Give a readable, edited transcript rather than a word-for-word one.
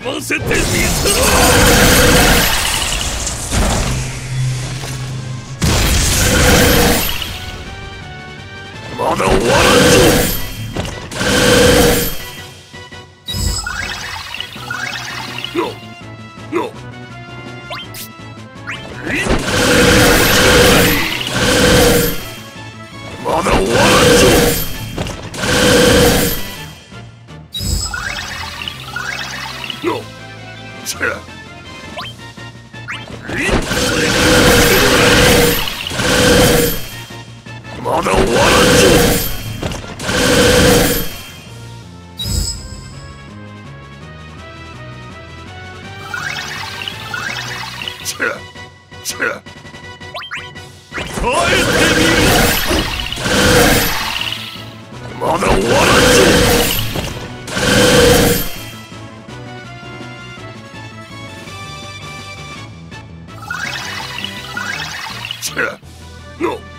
ませてみせろ。まだ終わらんぞ。まだ終わらんぞ。まだ終わらんぞ。帰ってみる。まだ終わらんぞ。の